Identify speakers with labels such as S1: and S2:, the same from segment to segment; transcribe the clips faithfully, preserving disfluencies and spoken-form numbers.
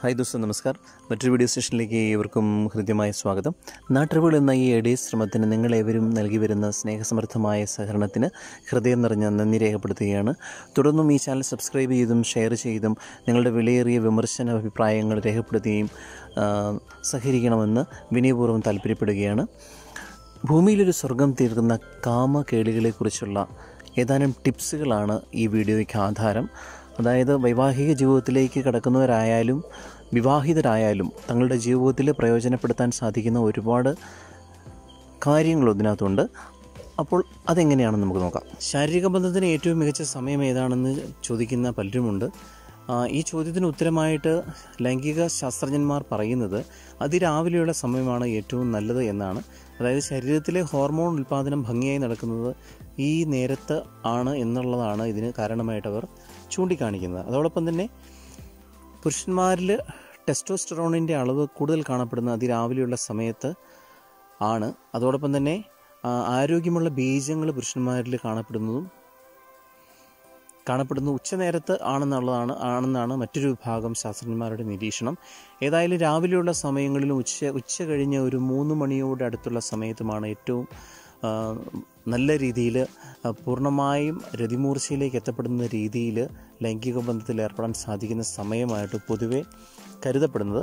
S1: Hi ദോസ്തോ, നമസ്കാർ. മറ്റൊരു video സെഷനിലേക്ക് ഏവർക്കും ഹൃദ്യമായ സ്വാഗതം. നാട്ടറിവുകൾ എന്ന ഈ എഡേ ശ്രമത്തിന് നിങ്ങളേവരും നൽകി വരുന്ന സ്നേഹസമൃദ്ധമായ സഹകരണത്തിന് ഹൃദയം നിറഞ്ഞ നന്ദി രേഖപ്പെടുത്തുകയാണ്. തുടർന്നും ഈ ചാനൽ സബ്സ്ക്രൈബ് ചെയ്തും ഷെയർ ചെയ്തും നിങ്ങളുടെ വിലയേറിയ വിമർശന അഭിപ്രായങ്ങൾ രേഖപ്പെടുത്തുകയും സഹകരിക്കണമെന്ന് വിനയപൂർവ്വം താല്പര്യപ്പെടുകയാണ്. ഭൂമിയിലൊരു സ്വർഗം തീർക്കുന്ന കാമകേളികളെക്കുറിച്ചുള്ള ഏതാനും ടിപ്സുകളാണ് ഈ വീഡിയോയ്ക്ക് ആധാരം. അതായത് വൈവാഹിക ജീവിതത്തിലേക്ക് കടക്കുന്നവരായാലും വിവാഹിതരായാലും തങ്ങളുടെ ജീവിതത്തിൽ പ്രയോജനപ്പെടുത്താൻ സാധിക്കുന്ന ഒരുപാട് കാര്യങ്ങൾ ഇതിനകത്തുണ്ട്. അപ്പോൾ അതെങ്ങനെയാണെന്ന് നമുക്ക് നോക്കാം. ശാരീരിക ബന്ധത്തിന് ഏറ്റവും മികച്ച സമയം ഏതാണെന്ന് ചോദിക്കുന്ന പലരുമുണ്ട്. ഈ ചോദ്യത്തിന് ഉത്തരമായിട്ട് ലൈംഗിക ശാസ്ത്രജ്ഞന്മാർ പറയുന്നത് അതിരാവിലെയുള്ള സമയമാണ് ഏറ്റവും നല്ലത് എന്നാണ്. അതായത് ശരീരത്തിലെ ഹോർമോൺ ഉൽപ്പാദനം ഭംഗിയായി നടക്കുന്നത് ഈ നേരത്ത് ആണ് എന്നുള്ളതാണ് ഇതിന് കാരണമായിട്ടവർ ചൂണ്ടിക്കാണിക്കുന്നത്. അതോടൊപ്പം തന്നെ പുരുഷന്മാരിൽ ടെസ്റ്റോസ്റ്ററോണിൻ്റെ അളവ് കൂടുതൽ കാണപ്പെടുന്ന അതിരാവിലെയുള്ള സമയത്ത് ആണ്. അതോടൊപ്പം തന്നെ ആരോഗ്യമുള്ള ബീജങ്ങൾ പുരുഷന്മാരിൽ കാണപ്പെടുന്നതും കാണപ്പെടുന്ന ഉച്ചനേരത്ത് ആണെന്നുള്ളതാണ് ആണെന്നാണ് മറ്റൊരു വിഭാഗം ശാസ്ത്രജ്ഞന്മാരുടെ നിരീക്ഷണം. ഏതായാലും രാവിലെയുള്ള സമയങ്ങളിലും ഉച്ച ഉച്ച കഴിഞ്ഞ് ഒരു മൂന്ന് മണിയോട് അടുത്തുള്ള സമയത്തുമാണ് ഏറ്റവും നല്ല രീതിയിൽ പൂർണ്ണമായും രതിമൂർച്ചയിലേക്ക് എത്തപ്പെടുന്ന രീതിയിൽ ലൈംഗിക ബന്ധത്തിൽ ഏർപ്പെടാൻ സാധിക്കുന്ന സമയമായിട്ട് പൊതുവെ കരുതപ്പെടുന്നത്.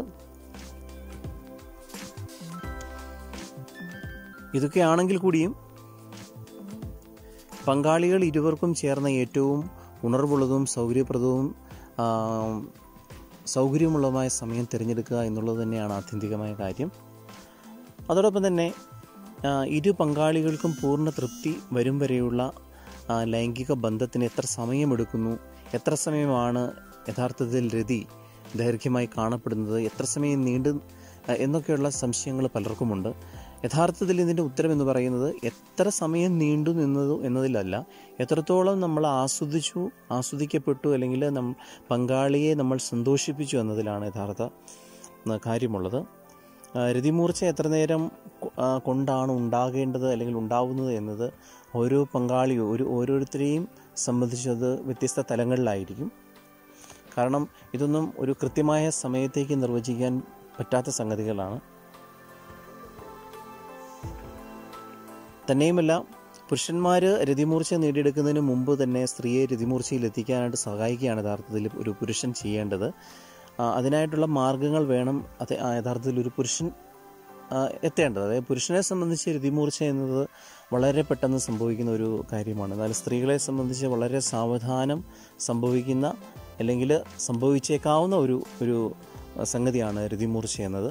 S1: ഇതൊക്കെയാണെങ്കിൽ കൂടിയും പങ്കാളികൾ ഇരുവർക്കും ചേർന്ന ഏറ്റവും ഉണർവുള്ളതും സൗകര്യപ്രദവും സൗകര്യമുള്ളതുമായ സമയം തിരഞ്ഞെടുക്കുക എന്നുള്ളത് തന്നെയാണ് ആത്യന്തികമായ കാര്യം. അതോടൊപ്പം തന്നെ ഇരു പങ്കാളികൾക്കും പൂർണ്ണ തൃപ്തി വരും വരെയുള്ള ലൈംഗിക ബന്ധത്തിന് എത്ര സമയമെടുക്കുന്നു, എത്ര സമയമാണ് യഥാർത്ഥത്തിൽ രതി ദൈർഘ്യമായി കാണപ്പെടുന്നത്, എത്ര സമയം നീണ്ടു എന്നൊക്കെയുള്ള സംശയങ്ങൾ പലർക്കുമുണ്ട്. യഥാർത്ഥത്തിൽ ഇതിൻ്റെ ഉത്തരം എന്ന് പറയുന്നത് എത്ര സമയം നീണ്ടു നിന്നത് എന്നതിലല്ല, എത്രത്തോളം നമ്മൾ ആസ്വദിച്ചു ആസ്വദിക്കപ്പെട്ടു അല്ലെങ്കിൽ നം പങ്കാളിയെ നമ്മൾ സന്തോഷിപ്പിച്ചു എന്നതിലാണ് യഥാർത്ഥ കാര്യമുള്ളത്. രതിമൂർച്ച എത്ര നേരം കൊണ്ടാണ് ഉണ്ടാകേണ്ടത് അല്ലെങ്കിൽ ഉണ്ടാവുന്നത് എന്നത് ഓരോ പങ്കാളിയോ ഒരു ഓരോരുത്തരെയും സംബന്ധിച്ചത് വ്യത്യസ്ത തലങ്ങളിലായിരിക്കും. കാരണം ഇതൊന്നും ഒരു കൃത്യമായ സമയത്തേക്ക് നിർവചിക്കാൻ പറ്റാത്ത സംഗതികളാണ്. തന്നെയുമല്ല, പുരുഷന്മാർ രതിമൂർച്ച നേടിയെടുക്കുന്നതിന് മുമ്പ് തന്നെ സ്ത്രീയെ രതിമൂർച്ചയിൽ എത്തിക്കാനായിട്ട് സഹായിക്കുകയാണ് യഥാർത്ഥത്തിൽ ഒരു പുരുഷൻ ചെയ്യേണ്ടത്. അതിനായിട്ടുള്ള മാർഗങ്ങൾ വേണം അത് യഥാർത്ഥത്തിൽ ഒരു പുരുഷൻ എത്തേണ്ടത്. അതായത് പുരുഷനെ സംബന്ധിച്ച് രതിമൂർച്ച എന്നത് വളരെ പെട്ടെന്ന് സംഭവിക്കുന്ന ഒരു കാര്യമാണ്. എന്നാൽ സ്ത്രീകളെ സംബന്ധിച്ച് വളരെ സാവധാനം സംഭവിക്കുന്ന അല്ലെങ്കിൽ സംഭവിച്ചേക്കാവുന്ന ഒരു ഒരു സംഗതിയാണ് രതിമൂർച്ച എന്നത്.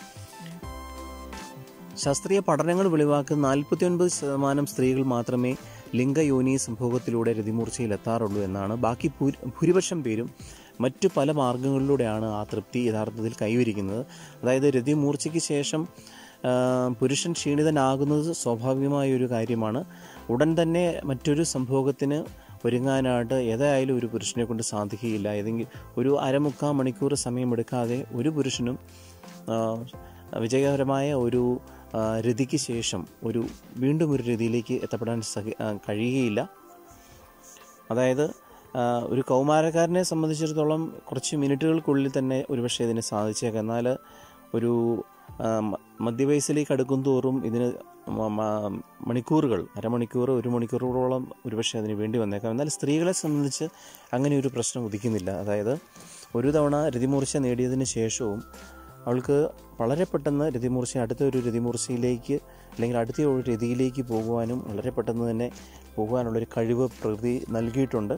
S1: ശാസ്ത്രീയ പഠനങ്ങൾ വെളിവാക്കുന്ന നാൽപ്പത്തി ഒൻപത് ശതമാനം സ്ത്രീകൾ മാത്രമേ ലിംഗയോനി സംഭോഗത്തിലൂടെ രതിമൂർച്ചയിൽ എത്താറുള്ളൂ എന്നാണ്. ബാക്കി ഭൂരിപക്ഷം പേരും മറ്റു പല മാർഗങ്ങളിലൂടെയാണ് ആ തൃപ്തി യഥാർത്ഥത്തിൽ കൈവരിക്കുന്നത്. അതായത് രതിമൂർച്ചയ്ക്ക് ശേഷം പുരുഷൻ ക്ഷീണിതനാകുന്നത് സ്വാഭാവികമായൊരു കാര്യമാണ്. ഉടൻ തന്നെ മറ്റൊരു സംഭോഗത്തിന് ഒരുങ്ങാനായിട്ട് ഏതായാലും ഒരു പുരുഷനെ കൊണ്ട് സാധിക്കുകയില്ല. ഏതെങ്കിലും ഒരു അരമുക്കാൽ മണിക്കൂർ സമയമെടുക്കാതെ ഒരു പുരുഷനും വിജയകരമായ ഒരു രതിക്ക് ശേഷം ഒരു വീണ്ടും ഒരു രതിയിലേക്ക് എത്തപ്പെടാൻ സഹി കഴിയുകയില്ല. അതായത് ഒരു കൗമാരക്കാരനെ സംബന്ധിച്ചിടത്തോളം കുറച്ച് മിനിറ്റുകൾക്കുള്ളിൽ തന്നെ ഒരുപക്ഷെ ഇതിന് സാധിച്ചേക്കാം. എന്നാൽ ഒരു മധ്യവയസ്സിലേക്ക് അടുക്കും തോറും ഇതിന് മണിക്കൂറുകൾ അരമണിക്കൂർ ഒരു മണിക്കൂറുകളോളം ഒരുപക്ഷെ അതിന് വേണ്ടി വന്നേക്കാം. എന്നാൽ സ്ത്രീകളെ സംബന്ധിച്ച് അങ്ങനെ ഒരു പ്രശ്നം ഉദിക്കുന്നില്ല. അതായത് ഒരു തവണ രതിമൂർച്ച നേടിയതിന് ശേഷവും അവൾക്ക് വളരെ പെട്ടെന്ന് രതിമൂർച്ച അടുത്ത ഒരു രതിമൂർച്ചയിലേക്ക് അല്ലെങ്കിൽ അടുത്ത ഒരു രതിയിലേക്ക് പോകുവാനും വളരെ പെട്ടെന്ന് തന്നെ പോകുവാനുള്ളൊരു കഴിവ് പ്രകൃതി നൽകിയിട്ടുണ്ട്.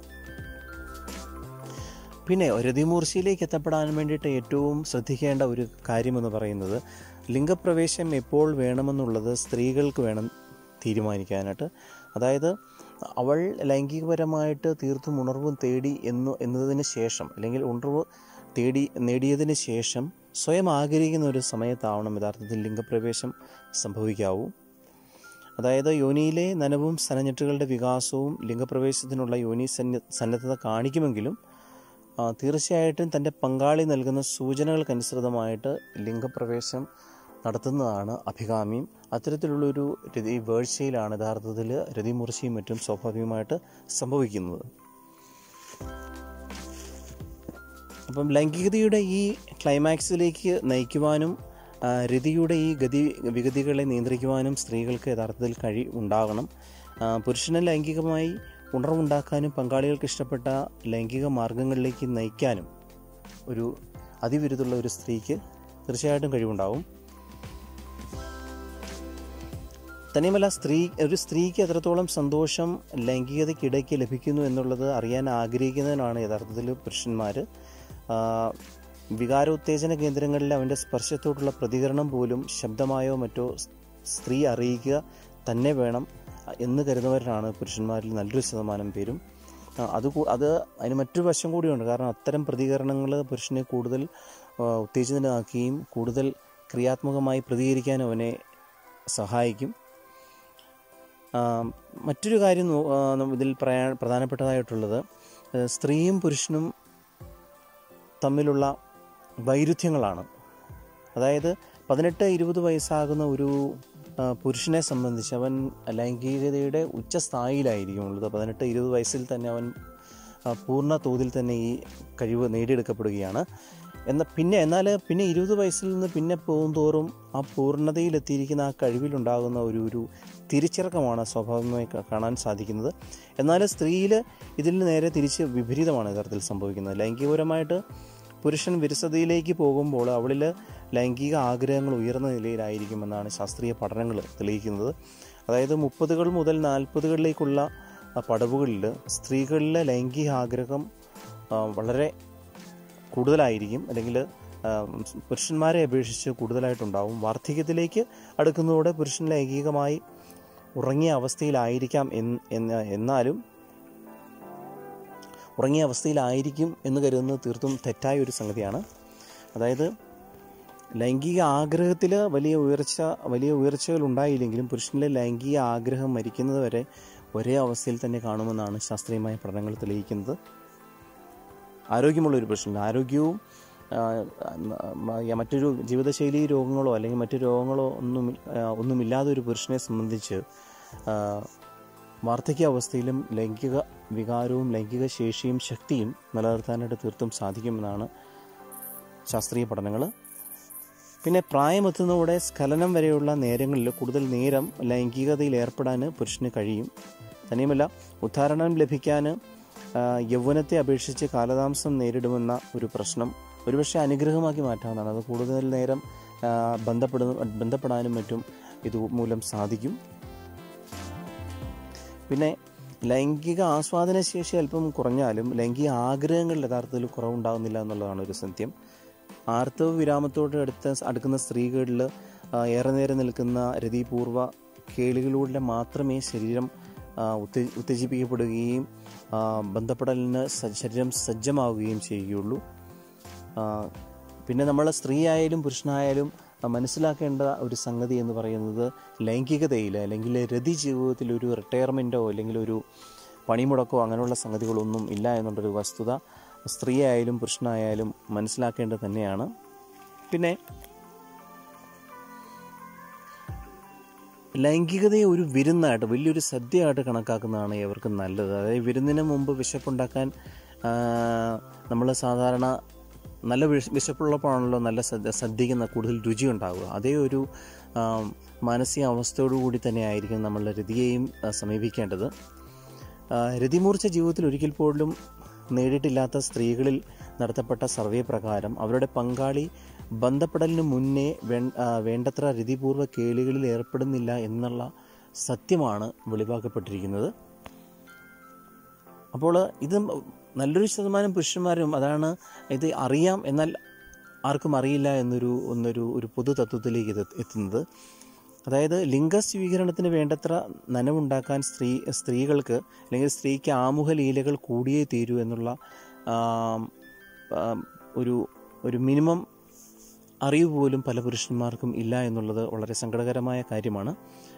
S1: പിന്നെ രതിമൂർച്ചയിലേക്ക് എത്തപ്പെടാൻ വേണ്ടിയിട്ട് ഏറ്റവും ശ്രദ്ധിക്കേണ്ട ഒരു കാര്യമെന്ന് പറയുന്നത് ലിംഗപ്രവേശം എപ്പോൾ വേണമെന്നുള്ളത് സ്ത്രീകൾക്ക് വേണം തീരുമാനിക്കാനായിട്ട്. അതായത് അവൾ ലൈംഗികപരമായിട്ട് തീർത്തും ഉണർവും തേടി എന്ന് എന്നതിന് ശേഷം അല്ലെങ്കിൽ ഉണർവ് തേടി നേടിയതിന് ശേഷം സ്വയം ആഗ്രഹിക്കുന്ന ഒരു സമയത്താവണം യഥാർത്ഥത്തിൽ ലിംഗപ്രവേശം സംഭവിക്കാവൂ. അതായത് യോനിയിലെ നനവും സനഞ്ഞെട്ടുകളുടെ വികാസവും ലിംഗപ്രവേശത്തിനുള്ള യോനി സന്ന സന്നദ്ധത കാണിക്കുമെങ്കിലും തീർച്ചയായിട്ടും തൻ്റെ പങ്കാളി നൽകുന്ന സൂചനകൾക്കനുസൃതമായിട്ട് ലിംഗപ്രവേശം നടത്തുന്നതാണ് അഭികാമ്യം. അത്തരത്തിലുള്ളൊരു രതി വീഴ്ചയിലാണ് യഥാർത്ഥത്തിൽ രതിമൂർച്ചയും മറ്റും സ്വാഭാവികമായിട്ട് സംഭവിക്കുന്നത്. അപ്പം ലൈംഗികതയുടെ ഈ ക്ലൈമാക്സിലേക്ക് നയിക്കുവാനും രതിയുടെ ഈ ഗതി വിഗതികളെ നിയന്ത്രിക്കുവാനും സ്ത്രീകൾക്ക് യഥാർത്ഥത്തിൽ കഴി ഉണ്ടാകണം. പുരുഷന് ലൈംഗികമായി ഉണർവുണ്ടാക്കാനും പങ്കാളികൾക്ക് ഇഷ്ടപ്പെട്ട ലൈംഗിക മാർഗങ്ങളിലേക്ക് നയിക്കാനും ഒരു അതിവിരുദ്ധുള്ള ഒരു സ്ത്രീക്ക് തീർച്ചയായിട്ടും കഴിവുണ്ടാവും. തന്നെയുമല്ല, സ്ത്രീ ഒരു സ്ത്രീക്ക് എത്രത്തോളം സന്തോഷം ലൈംഗികതയ്ക്കിടയ്ക്ക് ലഭിക്കുന്നു എന്നുള്ളത് അറിയാൻ ആഗ്രഹിക്കുന്നതിനാണ് യഥാർത്ഥത്തിൽ പുരുഷന്മാർ വികാരോത്തേജന കേന്ദ്രങ്ങളിൽ അവൻ്റെ സ്പർശത്തോടുള്ള പ്രതികരണം പോലും ശബ്ദമായോ മറ്റോ സ്ത്രീ അറിയിക്കുക തന്നെ വേണം എന്ന് കരുതുന്നവരാണ് പുരുഷന്മാരിൽ നല്ലൊരു ശതമാനം പേരും. അത് അത് അതിന് മറ്റൊരു വശം കൂടിയുണ്ട്. കാരണം അത്തരം പ്രതികരണങ്ങൾ പുരുഷനെ കൂടുതൽ ഉത്തേജിതനാക്കുകയും കൂടുതൽ ക്രിയാത്മകമായി പ്രതികരിക്കാൻ അവനെ സഹായിക്കും. മറ്റൊരു കാര്യം ഇതിൽ പറയാ പ്രധാനപ്പെട്ടതായിട്ടുള്ളത് സ്ത്രീയും പുരുഷനും തമ്മിലുള്ള വൈരുദ്ധ്യങ്ങളാണ്. അതായത് പതിനെട്ട് ഇരുപത് വയസ്സാകുന്ന ഒരു പുരുഷനെ സംബന്ധിച്ച് അവൻ ലൈംഗികതയുടെ ഉച്ചസ്ഥായിലായിരിക്കും ഉള്ളത്. പതിനെട്ട് ഇരുപത് വയസ്സിൽ തന്നെ അവൻ പൂർണ്ണ തോതിൽ തന്നെ ഈ കഴിവ് നേടിയെടുക്കപ്പെടുകയാണ്. എന്നാൽ പിന്നെ എന്നാൽ പിന്നെ ഇരുപത് വയസ്സിൽ നിന്ന് പിന്നെ പോകുന്തോറും ആ പൂർണ്ണതയിലെത്തിയിരിക്കുന്ന ആ കഴിവിലുണ്ടാകുന്ന ഒരു ഒരു തിരിച്ചിറക്കമാണ് സ്വാഭാവികമായി കാണാൻ സാധിക്കുന്നത്. എന്നാൽ സ്ത്രീയിൽ ഇതിൽ നേരെ തിരിച്ച് വിപരീതമാണ് യഥാർത്ഥത്തിൽ സംഭവിക്കുന്നത്. ലൈംഗികപരമായിട്ട് പുരുഷൻ വിരസതയിലേക്ക് പോകുമ്പോൾ അവളിൽ ലൈംഗിക ആഗ്രഹങ്ങൾ ഉയർന്ന നിലയിലായിരിക്കുമെന്നാണ് ശാസ്ത്രീയ പഠനങ്ങൾ തെളിയിക്കുന്നത്. അതായത് മുപ്പതുകൾ മുതൽ നാൽപ്പതുകളിലേക്കുള്ള പടവുകളിൽ സ്ത്രീകളിലെ ലൈംഗിക ആഗ്രഹം വളരെ കൂടുതലായിരിക്കും, അല്ലെങ്കിൽ പുരുഷന്മാരെ അപേക്ഷിച്ച് കൂടുതലായിട്ടുണ്ടാവും. വാർദ്ധക്യത്തിലേക്ക് അടുക്കുന്നതോടെ പുരുഷൻ ലൈംഗികമായി ഉറങ്ങിയ അവസ്ഥയിലായിരിക്കാം എന്ന് എന്നാലും ഉറങ്ങിയ അവസ്ഥയിലായിരിക്കും എന്ന് കരുതുന്നത് തീർത്തും തെറ്റായ ഒരു സംഗതിയാണ്. അതായത് ലൈംഗിക ആഗ്രഹത്തിൽ വലിയ ഉയർച്ച വലിയ ഉയർച്ചകൾ ഉണ്ടായില്ലെങ്കിലും പുരുഷനിലെ ലൈംഗിക ആഗ്രഹം മരിക്കുന്നത് വരെ ഒരേ അവസ്ഥയിൽ തന്നെ കാണുമെന്നാണ് ശാസ്ത്രീയമായ പഠനങ്ങൾ തെളിയിക്കുന്നത്. ആരോഗ്യമുള്ളൊരു പുരുഷൻ, ആരോഗ്യവും മറ്റൊരു ജീവിതശൈലി രോഗങ്ങളോ അല്ലെങ്കിൽ മറ്റു രോഗങ്ങളോ ഒന്നും ഒന്നുമില്ലാതെ ഒരു പുരുഷനെ സംബന്ധിച്ച് വാർദ്ധക്യാവസ്ഥയിലും ലൈംഗിക വികാരവും ലൈംഗിക ശേഷിയും ശക്തിയും നിലനിർത്താനായിട്ട് തീർത്തും സാധിക്കുമെന്നാണ് ശാസ്ത്രീയ പഠനങ്ങൾ. പിന്നെ പ്രായമെത്തുന്നതോടെ സ്ഖലനം വരെയുള്ള നേരങ്ങളിൽ കൂടുതൽ നേരം ലൈംഗികതയിൽ ഏർപ്പെടാൻ പുരുഷന് കഴിയും. തന്നെയുമല്ല, ഉദ്ധാരണം ലഭിക്കാൻ യൗവനത്തെ അപേക്ഷിച്ച് കാലതാമസം നേരിടുമെന്ന ഒരു പ്രശ്നം ഒരുപക്ഷെ അനുഗ്രഹമാക്കി മാറ്റാവുന്നതാണ്. അത് കൂടുതൽ നേരം ബന്ധപ്പെടുന്ന ബന്ധപ്പെടാനും മറ്റും ഇതുമൂലം സാധിക്കും. പിന്നെ ലൈംഗിക ആസ്വാദന ശേഷി അല്പം കുറഞ്ഞാലും ലൈംഗിക ആഗ്രഹങ്ങളിൽ യഥാർത്ഥത്തിൽ കുറവുണ്ടാകുന്നില്ല എന്നുള്ളതാണ് ഒരു സത്യം. ആർത്തവ വിരാമത്തോട് അടുത്ത അടുക്കുന്ന സ്ത്രീകളിൽ ഏറെ നേരം നിൽക്കുന്ന രതിപൂർവ്വ കേളികളിലൂടെ മാത്രമേ ശരീരം ഉത്തേ ഉത്തേജിപ്പിക്കപ്പെടുകയും ബന്ധപ്പെടലിന് ശരീരം സജ്ജമാവുകയും ചെയ്യുകയുള്ളൂ. പിന്നെ നമ്മൾ സ്ത്രീ ആയാലും പുരുഷനായാലും മനസ്സിലാക്കേണ്ട ഒരു സംഗതി എന്ന് പറയുന്നത് ലൈംഗികതയിൽ അല്ലെങ്കിൽ രതി ജീവിതത്തിൽ ഒരു റിട്ടയർമെൻറ്റോ അല്ലെങ്കിൽ ഒരു പണിമുടക്കോ അങ്ങനെയുള്ള സംഗതികളൊന്നും ഇല്ല എന്നുള്ളൊരു വസ്തുത സ്ത്രീ ആയാലും പുരുഷനായാലും മനസ്സിലാക്കേണ്ടത് തന്നെയാണ്. പിന്നെ ലൈംഗികതയെ ഒരു വിരുന്നായിട്ട് വലിയൊരു സദ്യയായിട്ട് കണക്കാക്കുന്നതാണ് ഇവർക്ക് നല്ലത്. അതായത് വിരുന്നിന് മുമ്പ് വിശപ്പുണ്ടാക്കാൻ നമ്മൾ സാധാരണ നല്ല വിശ വിശപ്പുള്ളപ്പോഴാണല്ലോ നല്ല സദ്യ സദ്യക്ക് കൂടുതൽ രുചി ഉണ്ടാവുക. അതേ ഒരു മാനസിക അവസ്ഥയോടു കൂടി തന്നെ ആയിരിക്കും നമ്മൾ രതിയെയും സമീപിക്കേണ്ടത്. രതിമൂർച്ച ജീവിതത്തിൽ ഒരിക്കൽ പോലും നേടിയിട്ടില്ലാത്ത സ്ത്രീകളിൽ നടത്തപ്പെട്ട സർവേ പ്രകാരം അവരുടെ പങ്കാളി ബന്ധപ്പെടലിന് മുന്നേ വേ വേണ്ടത്ര രതിപൂർവ്വ കേളികളിൽ ഏർപ്പെടുന്നില്ല എന്നുള്ള സത്യമാണ് വെളിവാക്കപ്പെട്ടിരിക്കുന്നത്. അപ്പോൾ ഇത് നല്ലൊരു ശതമാനം പുരുഷന്മാരും അതാണ് ഇത് അറിയാം, എന്നാൽ ആർക്കും അറിയില്ല എന്നൊരു ഒന്നൊരു ഒരു പൊതു തത്വത്തിലേക്ക് ഇത് എത്തുന്നത്. അതായത് ലിംഗസ്വീകരണത്തിന് വേണ്ടത്ര നനവുണ്ടാക്കാൻ സ്ത്രീ സ്ത്രീകൾക്ക് അല്ലെങ്കിൽ സ്ത്രീക്ക് ആമുഖ ലീലകൾ കൂടിയേ തീരൂ എന്നുള്ള ഒരു ഒരു മിനിമം അറിവ് പോലും പല പുരുഷന്മാർക്കും ഇല്ല എന്നുള്ളത് വളരെ സങ്കടകരമായ കാര്യമാണ്.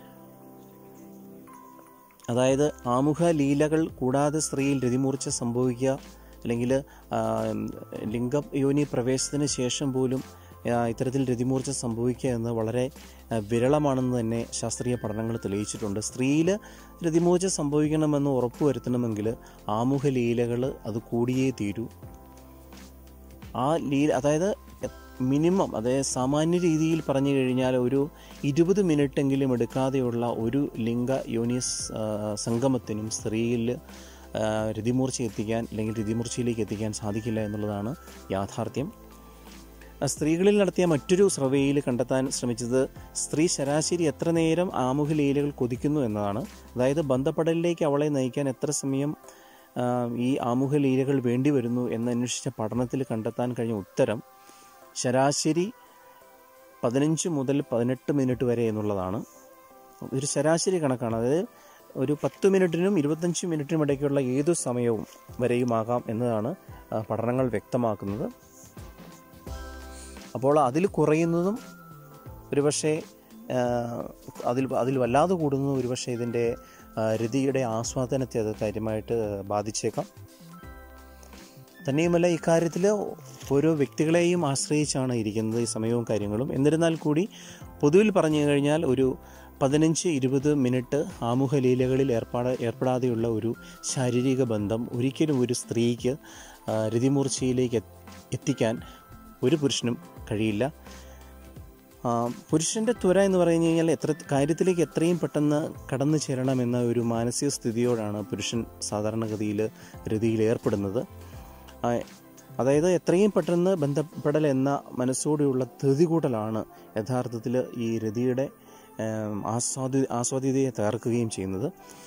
S1: അതായത് ആമുഖ ലീലകൾ കൂടാതെ സ്ത്രീയിൽ രതിമൂർച്ച സംഭവിക്കുക അല്ലെങ്കിൽ ലിംഗ യോനി പ്രവേശത്തിന് ശേഷം പോലും ഇത്തരത്തിൽ രതിമൂർച്ച സംഭവിക്കുക എന്ന് വളരെ വിരളമാണെന്ന് തന്നെ ശാസ്ത്രീയ പഠനങ്ങൾ തെളിയിച്ചിട്ടുണ്ട്. സ്ത്രീയിൽ രതിമൂർച്ച സംഭവിക്കണമെന്ന് ഉറപ്പുവരുത്തണമെങ്കിൽ ആമുഖ ലീലകൾ അത് കൂടിയേ തീരൂ. ആ ലീല, അതായത് മിനിമം, അതായത് സാമാന്യ രീതിയിൽ പറഞ്ഞു കഴിഞ്ഞാൽ ഒരു ഇരുപത് മിനിറ്റെങ്കിലും എടുക്കാതെയുള്ള ഒരു ലിംഗ യോനിസ് സംഗമത്തിനും സ്ത്രീയിൽ രതിമൂർച്ച എത്തിക്കാൻ അല്ലെങ്കിൽ രതിമൂർച്ചയിലേക്ക് എത്തിക്കാൻ സാധിക്കില്ല എന്നുള്ളതാണ് യാഥാർത്ഥ്യം. സ്ത്രീകളിൽ നടത്തിയ മറ്റൊരു സർവേയിൽ കണ്ടെത്താൻ ശ്രമിച്ചത് സ്ത്രീ ശരാശരി എത്ര നേരം ആമുഖ ലീലകൾ കൊതിക്കുന്നു എന്നതാണ്. അതായത് ബന്ധപ്പെടലിലേക്ക് അവളെ നയിക്കാൻ എത്ര സമയം ഈ ആമുഖ ലീലകൾ വേണ്ടി വരുന്നു എന്നന്വേഷിച്ച പഠനത്തിൽ കണ്ടെത്താൻ കഴിഞ്ഞ ഉത്തരം ശരാശരി പതിനഞ്ച് മുതൽ പതിനെട്ട് മിനിറ്റ് വരെ എന്നുള്ളതാണ്. ഒരു ശരാശരി കണക്കാണ്. അതായത് ഒരു പത്ത് മിനിറ്റിനും ഇരുപത്തഞ്ച് മിനിറ്റിനും ഇടയ്ക്കുള്ള ഏതു സമയവും വരെയുമാകാം എന്നതാണ് പഠനങ്ങൾ വ്യക്തമാക്കുന്നത്. അപ്പോൾ അതിൽ കുറയുന്നതും ഒരുപക്ഷെ അതിൽ അതിൽ വല്ലാതെ കൂടുന്നതും ഒരുപക്ഷെ ഇതിൻ്റെ രതിയുടെ ആസ്വാദനത്തെ അത് കാര്യമായിട്ട് ബാധിച്ചേക്കാം. തന്നെയുമല്ല, ഇക്കാര്യത്തിൽ ഓരോ വ്യക്തികളെയും ആശ്രയിച്ചാണ് ഇരിക്കുന്നത് ഈ സമയവും കാര്യങ്ങളും. എന്നിരുന്നാൽ കൂടി പൊതുവിൽ പറഞ്ഞു കഴിഞ്ഞാൽ ഒരു പതിനഞ്ച് ഇരുപത് മിനിറ്റ് ആമുഖ ലീലകളിൽ ഏർപ്പാട് ഏർപ്പെടാതെയുള്ള ഒരു ശാരീരിക ബന്ധം ഒരിക്കലും ഒരു സ്ത്രീക്ക് രതിമൂർച്ചയിലേക്ക് എത്തിക്കാൻ ഒരു പുരുഷനും കഴിയില്ല. പുരുഷൻ്റെ ത്വര എന്ന് പറഞ്ഞു കഴിഞ്ഞാൽ എത്ര കാര്യത്തിലേക്ക് എത്രയും പെട്ടെന്ന് കടന്നു ചേരണമെന്ന ഒരു മാനസിക സ്ഥിതിയോടാണ് പുരുഷൻ സാധാരണഗതിയിൽ രതിയിൽ ഏർപ്പെടുന്നത്. അതായത് എത്രയും പെട്ടെന്ന് ബന്ധപ്പെടൽ എന്ന മനസ്സോടെയുള്ള ധൃതി കൂട്ടലാണ് യഥാർത്ഥത്തിൽ ഈ രതിയുടെ ആസ്വാദി ആസ്വാദ്യതയെ തകർക്കുകയും ചെയ്യുന്നത്.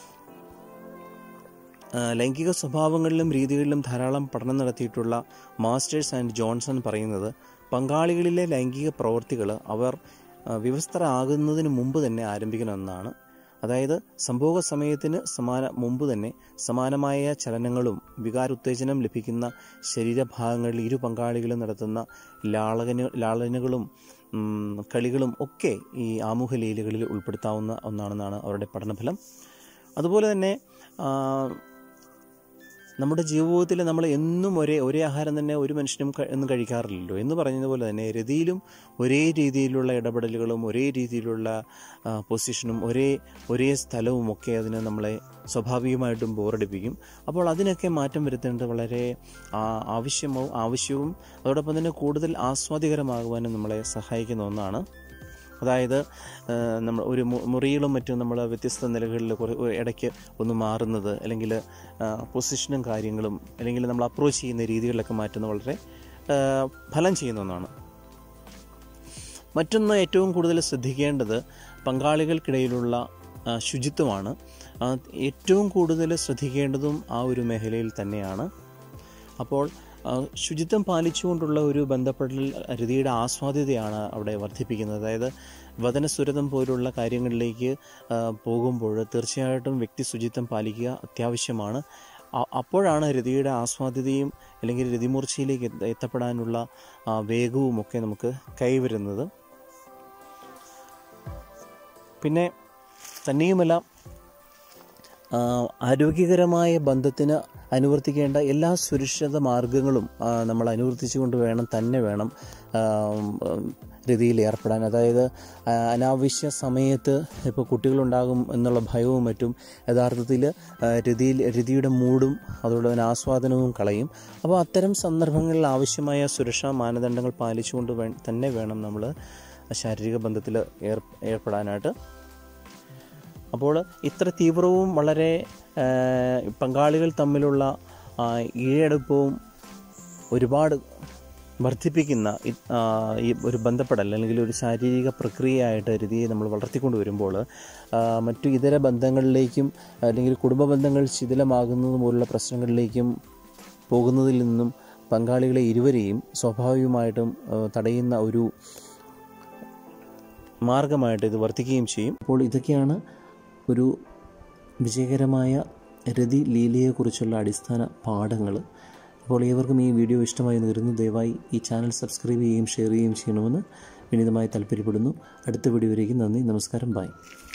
S1: ലൈംഗിക സ്വഭാവങ്ങളിലും രീതികളിലും ധാരാളം പഠനം നടത്തിയിട്ടുള്ള മാസ്റ്റേഴ്സ് ആൻഡ് ജോൺസൺ പറയുന്നത് പങ്കാളികളിലെ ലൈംഗിക പ്രവൃത്തികൾ അവർ വിവസ്ത്രരാകുന്നതിന് മുമ്പ് തന്നെ ആരംഭിക്കണമെന്നാണ്. അതായത് സംഭോഗ സമയത്തിന് സമാന മുമ്പ് തന്നെ സമാനമായ ചലനങ്ങളും വികാരോത്തേജനം ലഭിക്കുന്ന ശരീരഭാഗങ്ങളിൽ ഇരു പങ്കാളികളും നടത്തുന്ന ലാളന ലാളനകളും കളികളും ഒക്കെ ഈ ആമുഖ ലീലകളിൽ ഉൾപ്പെടുത്താവുന്ന ഒന്നാണെന്നാണ് അവരുടെ പഠനഫലം. അതുപോലെ തന്നെ നമ്മുടെ ജീവിതത്തിൽ നമ്മൾ എന്നും ഒരേ ഒരേ ആഹാരം തന്നെ ഒരു മനുഷ്യനും എന്നും കഴിക്കാറില്ലല്ലോ. എന്ന് പറഞ്ഞതുപോലെ തന്നെ രതിയിലും ഒരേ രീതിയിലുള്ള ഇടപെടലുകളും ഒരേ രീതിയിലുള്ള പൊസിഷനും ഒരേ ഒരേ സ്ഥലവും ഒക്കെ അതിന് നമ്മളെ സ്വാഭാവികമായിട്ടും ബോറടിപ്പിക്കും. അപ്പോൾ അതിനൊക്കെ മാറ്റം വരുത്തേണ്ടത് വളരെ ആവശ്യമോ ആവശ്യവും അതോടൊപ്പം തന്നെ കൂടുതൽ ആസ്വാദികരമാകുവാനും നമ്മളെ സഹായിക്കുന്ന ഒന്നാണ്. അതായത് നമ്മൾ ഒരു മുറിയിലും മറ്റും നമ്മൾ വ്യത്യസ്ത നിലകളിൽ ഇടയ്ക്ക് ഒന്ന് മാറുന്നത്, അല്ലെങ്കിൽ പൊസിഷനും കാര്യങ്ങളും, അല്ലെങ്കിൽ നമ്മൾ അപ്രോച്ച് ചെയ്യുന്ന രീതികളിലൊക്കെ മാറ്റുന്നത് വളരെ ഫലം ചെയ്യുന്ന ഒന്നാണ്. മറ്റൊന്ന് ഏറ്റവും കൂടുതൽ ശ്രദ്ധിക്കേണ്ടത് പങ്കാളികൾക്കിടയിലുള്ള ശുചിത്വമാണ്. ഏറ്റവും കൂടുതൽ ശ്രദ്ധിക്കേണ്ടതും ആ ഒരു മേഖലയിൽ തന്നെയാണ്. അപ്പോൾ ശുചിത്വം പാലിച്ചുകൊണ്ടുള്ള ഒരു ബന്ധപ്പെടൽ രതിയുടെ ആസ്വാദ്യതയാണ് അവിടെ വർദ്ധിപ്പിക്കുന്നത്. അതായത് വദനസുരതം പോലുള്ള കാര്യങ്ങളിലേക്ക് പോകുമ്പോൾ തീർച്ചയായിട്ടും വ്യക്തി ശുചിത്വം പാലിക്കുക അത്യാവശ്യമാണ്. അപ്പോഴാണ് രതിയുടെ ആസ്വാദ്യതയും അല്ലെങ്കിൽ രതിമൂർച്ചയിലേക്ക് എത്തപ്പെടാനുള്ള വേഗവും ഒക്കെ നമുക്ക് കൈവരുന്നത്. പിന്നെ തന്നെയുമല്ല, ആരോഗ്യകരമായ ബന്ധത്തിന് അനുവർത്തിക്കേണ്ട എല്ലാ സുരക്ഷിത മാർഗങ്ങളും നമ്മൾ അനുവർത്തിച്ചുകൊണ്ട് വേണം തന്നെ വേണം രതിയിൽ ഏർപ്പെടാൻ. അതായത് അനാവശ്യ സമയത്ത് ഇപ്പോൾ കുട്ടികളുണ്ടാകും എന്നുള്ള ഭയവും മറ്റും യഥാർത്ഥത്തിൽ രതിയിൽ രതിയുടെ മൂടും അതോടെ തന്നെ ആസ്വാദനവും കളയും. അപ്പോൾ അത്തരം സന്ദർഭങ്ങളിൽ ആവശ്യമായ സുരക്ഷാ മാനദണ്ഡങ്ങൾ പാലിച്ചുകൊണ്ട് വേ തന്നെ വേണം നമ്മൾ ശാരീരിക ബന്ധത്തിൽ ഏർ ഏർപ്പെടാനായിട്ട്. അപ്പോൾ ഇത്ര തീവ്രവും വളരെ പങ്കാളികൾ തമ്മിലുള്ള ഈഴടുപ്പവും ഒരുപാട് വർദ്ധിപ്പിക്കുന്ന ഈ ഒരു ബന്ധപ്പെടൽ അല്ലെങ്കിൽ ഒരു ശാരീരിക പ്രക്രിയയായിട്ട് രതിയെ നമ്മൾ വളർത്തിക്കൊണ്ട് വരുമ്പോൾ മറ്റു ഇതര ബന്ധങ്ങളിലേക്കും അല്ലെങ്കിൽ കുടുംബ ബന്ധങ്ങൾ ശിഥിലമാകുന്നത് പോലുള്ള പ്രശ്നങ്ങളിലേക്കും പോകുന്നതിൽ നിന്നും പങ്കാളികളെ ഇരുവരെയും സ്വാഭാവികമായിട്ടും തടയുന്ന ഒരു മാർഗമായിട്ട് ഇത് വർത്തിക്കുകയും ചെയ്യും. അപ്പോൾ ഇതൊക്കെയാണ് ഒരു വിജയകരമായ രതി ലീലയെക്കുറിച്ചുള്ള അടിസ്ഥാന പാഠങ്ങൾ. അപ്പോൾ ഏവർക്കും ഈ വീഡിയോ ഇഷ്ടമായി തീർന്നു. ദയവായി ഈ ചാനൽ സബ്സ്ക്രൈബ് ചെയ്യുകയും ഷെയർ ചെയ്യുകയും ചെയ്യണമെന്ന് വിനീതമായി താല്പര്യപ്പെടുന്നു. അടുത്ത വീഡിയോയിലേക്ക് നന്ദി, നമസ്കാരം, ബൈ.